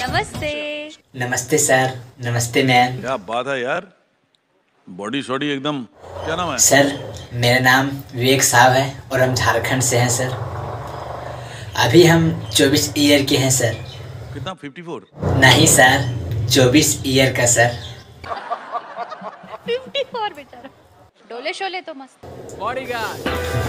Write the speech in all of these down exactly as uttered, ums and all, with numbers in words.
नमस्ते। नमस्ते सर। नमस्ते मैम। क्या बात है यार, बॉडी शॉडी एकदम। क्या नाम है सर? मेरा नाम विवेक साहब है और हम झारखंड से हैं सर। अभी हम चौबीस ईयर के हैं सर। कितना? Fifty four? नहीं सर, चौबीस ईयर का सर। फिफ्टी फोर बेचारा। डोले शोले तो मस्त। बॉडीगार्ड।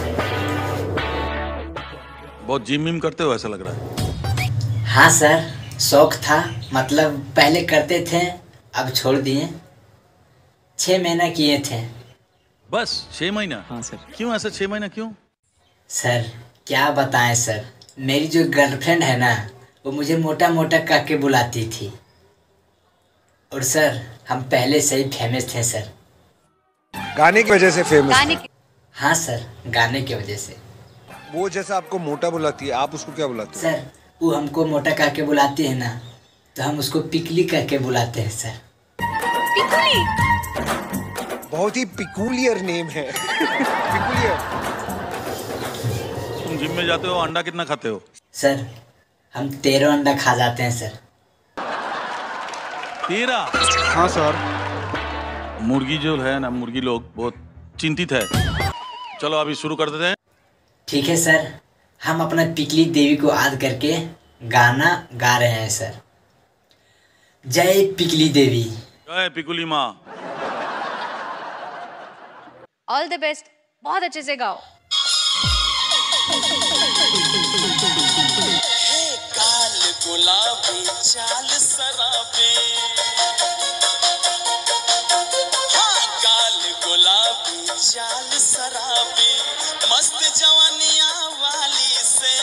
बहुत जिम विम करते हो ऐसा लग रहा है। हाँ सर, शौक था, मतलब पहले करते थे, अब छोड़ दिए। छः महीना किए थे। बस छह महीना? हाँ सर। क्यों ऐसा छह महीना क्यों? सर क्या बताएं सर, मेरी जो गर्लफ्रेंड है ना, वो मुझे मोटा मोटा करके बुलाती थी। और सर हम पहले से ही फेमस थे सर। गाने की वजह से फेमस गाने है। की हाँ सर, गाने की वजह से। वो जैसा आपको मोटा बुलाती है, आप उसको क्या बुलाते हैं? सर वो हमको मोटा करके बुलाती है ना, तो हम उसको पिकली करके बुलाते हैं सर। पिकुली। बहुत ही पिकूलियर नेम है। पिकूलियर। तुम जिम में जाते हो, अंडा कितना खाते हो? सर हम तेरह अंडा खा जाते हैं सर। तेरह? हाँ सर। मुर्गी जो है ना, मुर्गी लोग बहुत चिंतित है। चलो अभी शुरू कर देते हैं। ठीक है सर, हम अपना पिकली देवी को याद करके गाना गा रहे हैं सर। जय पिकली देवी। जय पिकुली माँ। ऑल द बेस्ट, बहुत अच्छे से गाओ। काल गुलाबी चाल सराबे, हाँ काल गुलाबी चाल सराबे, मस्त जवानिया वाली से,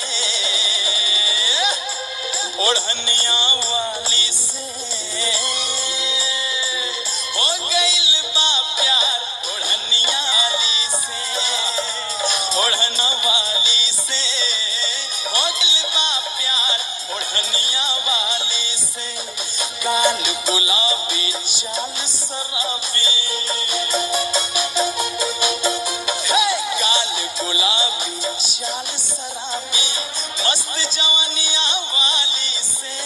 ओढ़निया वाली से, हो गइल बा प्यार ओढ़निया वाली से, ओढ़ना वाली से, हो गइल बा प्यार ओढ़निया वाली से, काल गुलाबी चाल सराबी, हे काल गुलाबी चाल सराबी, मस्त जवानिया वाली से,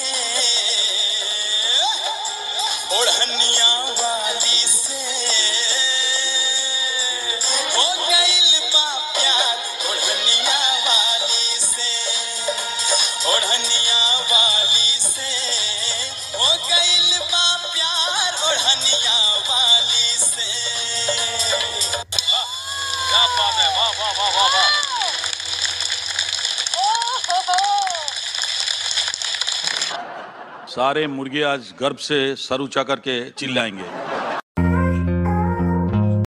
ओढ़निया वाली से, हो गइल बा प्यार ओढ़निया वाली से, ओढ़निया वाली से, हो गइल बा प्यार ओढ़निया वाली से। वाह, क्या बात है, वाह वाह वाह वाह वाह। सारे मुर्गे आज गर्भ से सर ऊंचा करके चिल्लाएंगे।